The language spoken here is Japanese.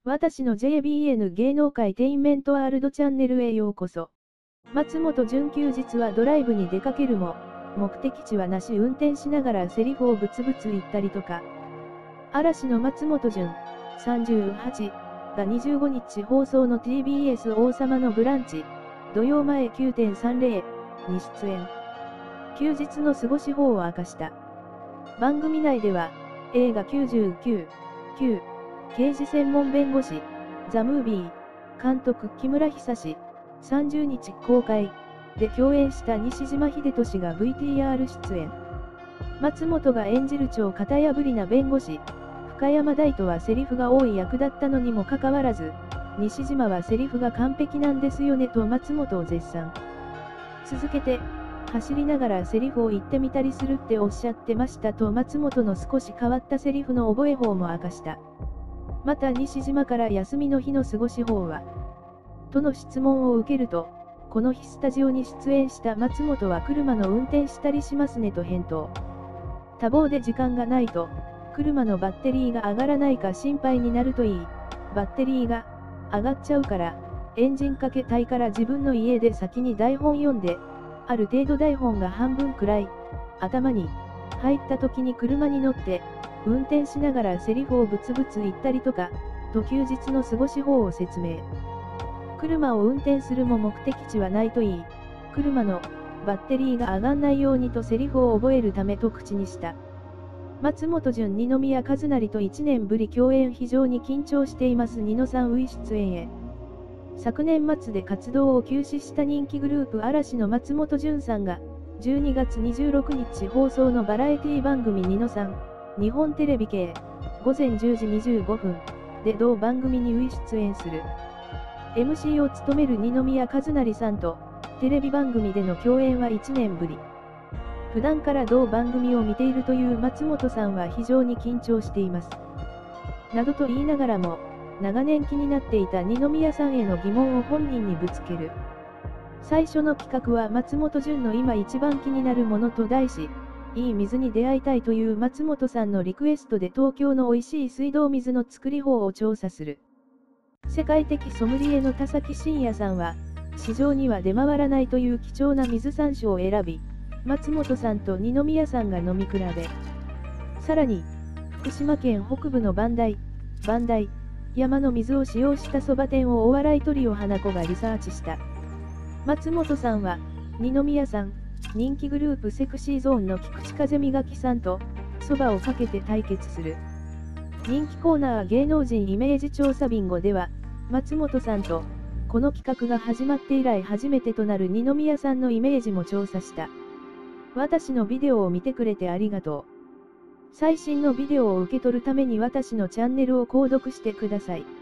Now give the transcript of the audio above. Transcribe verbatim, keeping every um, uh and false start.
私の ジェイビーエヌ 芸能界テインメントワールドチャンネルへようこそ。松本潤休日はドライブに出かけるも、目的地はなし運転しながらセリフをブツブツ言ったりとか。嵐の松本潤、さんじゅうはちがにじゅうごにち放送の ティービーエス 王様のブランチ、土曜前 きゅうてんさんじゅう に出演。休日の過ごし法を明かした。番組内では、映画きゅうじゅうきゅう、きゅう、刑事専門弁護士、ザ・ムービー、監督木村久志、さんじゅうにち公開、で共演した西島秀俊が ブイティーアール 出演。松本が演じる超型破りな弁護士、深山大斗はセリフが多い役だったのにもかかわらず、西島はセリフが完璧なんですよねと松本を絶賛。続けて、走りながらセリフを言ってみたりするっておっしゃってましたと松本の少し変わったセリフの覚え法も明かした。また西島から休みの日の過ごし法はとの質問を受けると、この日スタジオに出演した松本は車の運転したりしますねと返答。多忙で時間がないと、車のバッテリーが上がらないか心配になるといい、バッテリーが上がっちゃうから、エンジンかけたいから自分の家で先に台本読んで、ある程度台本が半分くらい頭に入った時に車に乗って、運転しながらセリフをブツブツ言ったりとか、と休日の過ごし法を説明。車を運転するも目的地はないといい、車のバッテリーが上がんないようにとセリフを覚えるためと口にした。松本潤二宮和也といちねんぶり共演非常に緊張しています二野さんウィ出演へ。昨年末で活動を休止した人気グループ嵐の松本潤さんが、じゅうにがつにじゅうろくにち放送のバラエティ番組二野さん、日本テレビ系、ごぜんじゅうじにじゅうごふん、で同番組にウィ出演する。エムシー を務める二宮和也さんと、テレビ番組での共演はいちねんぶり。普段から同番組を見ているという松本さんは非常に緊張しています。などと言いながらも、長年気になっていた二宮さんへの疑問を本人にぶつける。最初の企画は松本潤の今一番気になるものと題し、いい水に出会いたいという松本さんのリクエストで東京の美味しい水道水の作り法を調査する。世界的ソムリエの田崎真也さんは、市場には出回らないという貴重な水山椒を選び、松本さんと二宮さんが飲み比べ。さらに、福島県北部の磐梯、磐梯山の水を使用したそば店をお笑いトリオ花子がリサーチした。松本さんは、二宮さん、人気グループセクシーゾーンの菊池風磨きさんと、そばをかけて対決する。人気コーナー芸能人イメージ調査ビンゴでは、松本さんと、この企画が始まって以来初めてとなる二宮さんのイメージも調査した。私のビデオを見てくれてありがとう。最新のビデオを受け取るために私のチャンネルを購読してください。